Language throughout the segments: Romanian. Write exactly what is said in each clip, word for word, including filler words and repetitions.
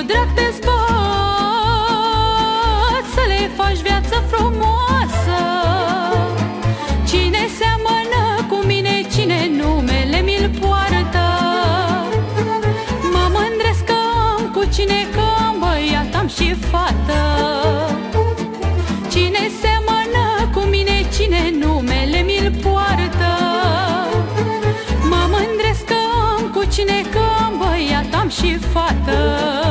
drag te-ți bat, să le faci viață frumoasă. Cine seamănă cu mine, cine numele mi-l poartă. Mă mândresc că am cu cine, că am băiat, am și fată. Cine seamănă cu mine, cine numele mi-l poartă. Mă mândresc că am cu cine, că am băiat, am și fată.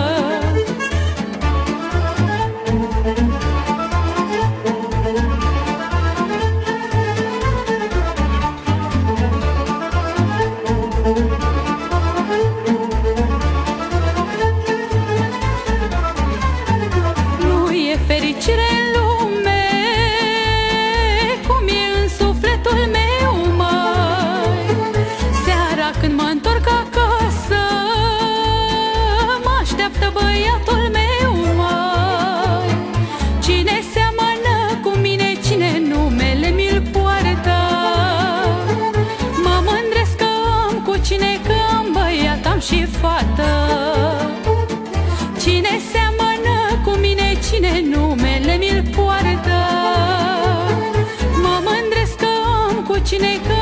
Nu e fericire în lume cum e în sufletul meu, măi. Seara când mă întorc acasă, mă așteaptă băiatul meu, măi. Cine seamănă cu mine, cine numele mi-l poartă. Mă mândresc că am cu cine, că am băiat, am și fată. Cine seamănă cu mine, cine numele mi-l poartă. Mă mândresc că am cu cine, că